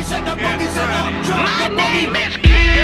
My name is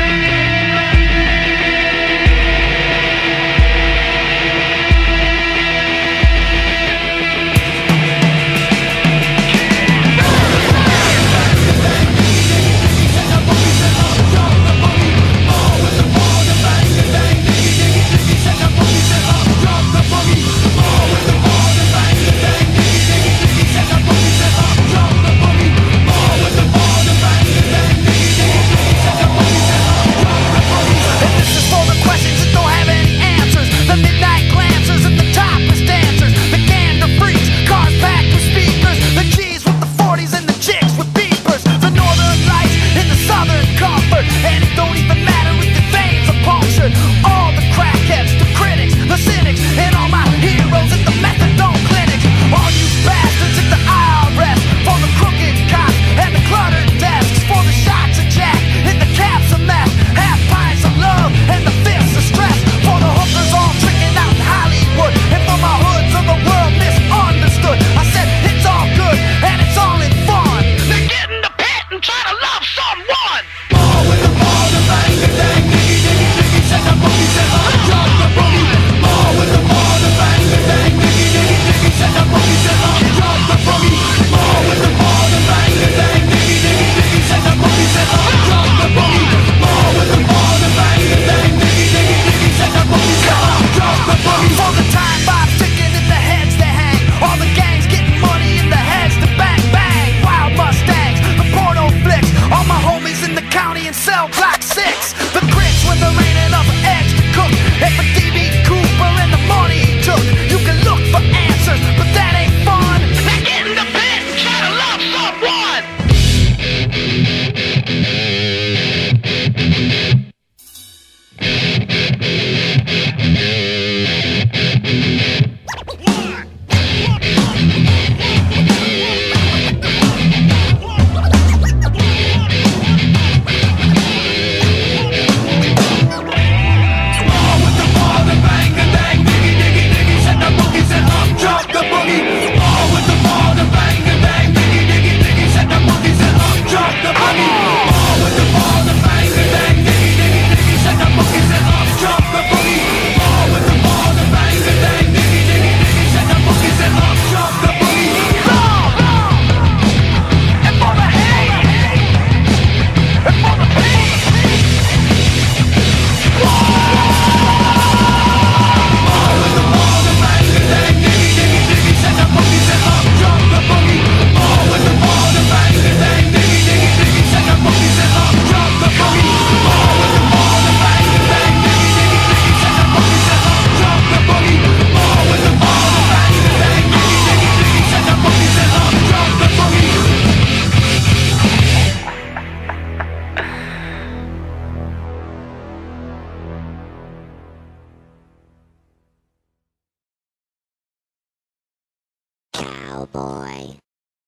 Cowboy.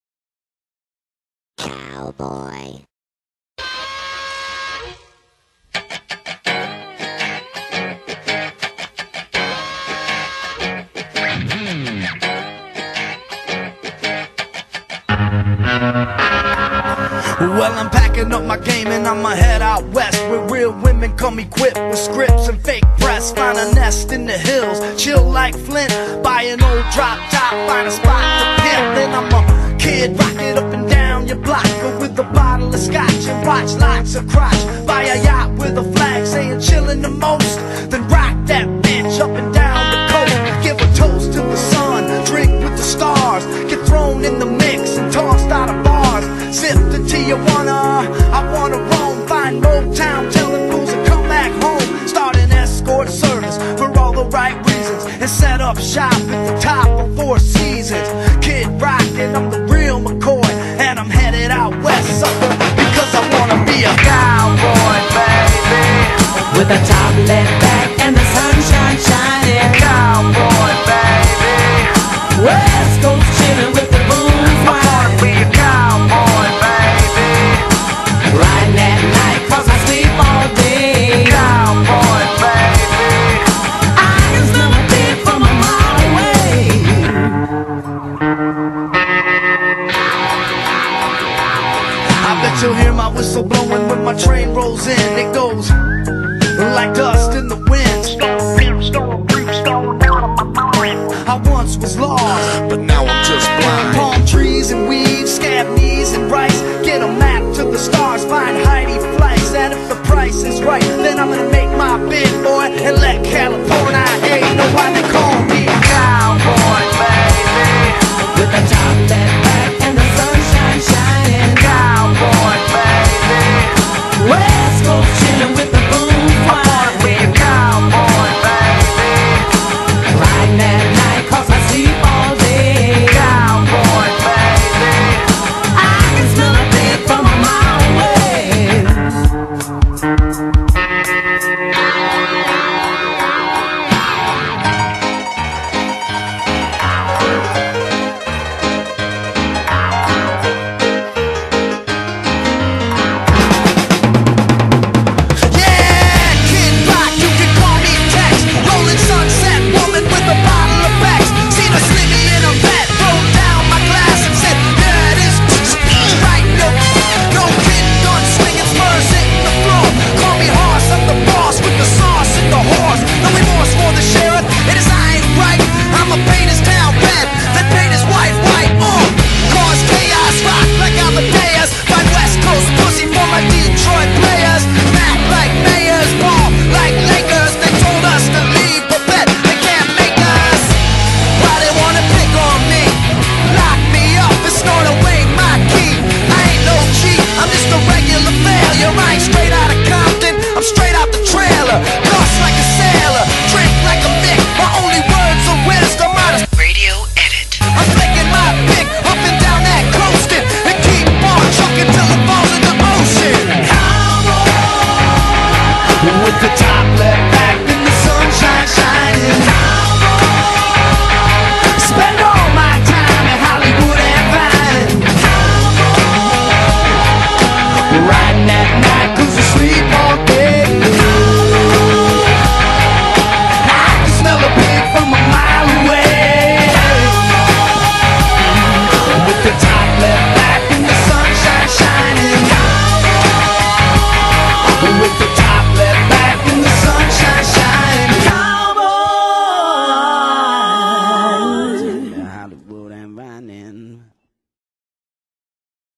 Cowboy. Well, I'm packing up my game and I'ma head out west, where real women come equipped with scripts and fake press. Find a nest in the hills, chill like Flint. Buy an old drop top, find a spot to pimp. Then I'm a kid, rock it up and down your block, go with a bottle of scotch and watch lots of crotch. Buy a yacht with a flag saying chillin' the most, then rock that bitch up and down the coast. Give a toast to the sun, drink with the stars, get thrown in the mix and tossed out of bars. Sip the Tijuana, I wanna roam, find Motown, telling fools to come back home. Start an escort service for all the right reasons, and set up shop at the top of Four Seasons. Kid rockin', I'm the real McCoy, and I'm headed out west, sucker, because I wanna be a cowboy, baby. With a top left back and the sunshine shining. Cowboy, baby. West Coast chillin' with the blues I wanna be a cowboy, baby. riding at night 'cause I sleep all day. Cowboy, baby. I can smell a beat from a mile away. She'll hear my whistle blowing when my train rolls in. It goes like dust in the wind. I once was lost, but now I'm just blind. Palm trees and weeds